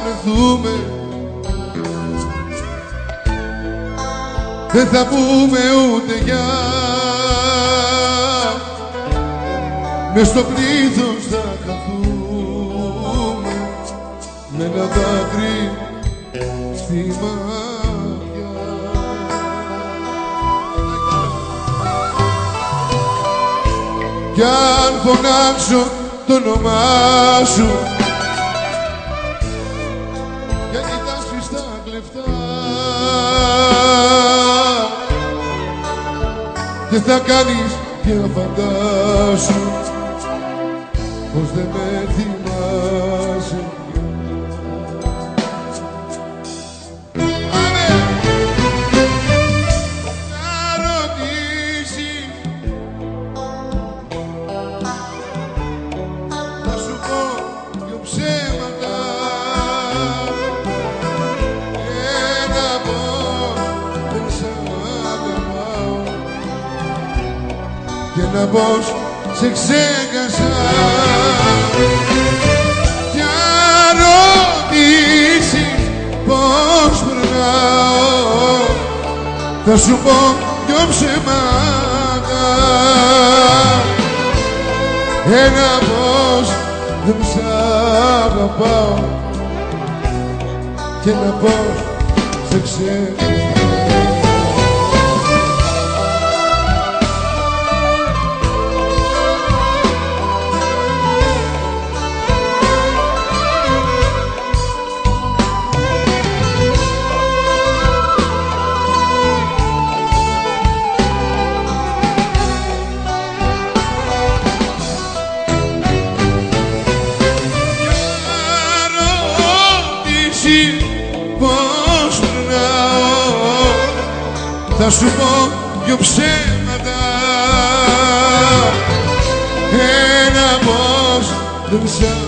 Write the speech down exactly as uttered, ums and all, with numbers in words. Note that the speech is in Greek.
βρεθούμε δεν θα πούμε ούτε γεια. Μες στο πλήθος θα χαθούμε με ένα δάκρυ στη μάτια. Κι αν φωνάξω το όνομά σου κι αν κοιτάσεις τα κλεφτά και θα κάνεις και να φαντάσου πως δεν με θυμάσαι πια. Πάμε! Να ρωτήσεις θα σου πω δυο ψέματα. Ένα πως δεν σ' αγαπάω και ένα πως σε ξέχασα. Κι αν ρωτήσεις πως περνάω θα σου πω δυο ψέματα. Ένα πως δεν σ' αγαπάω και ένα πως σε ξέχασα. Πώς περνάω θα σου πω δυο ψέματα. Ένα πως δεν σ'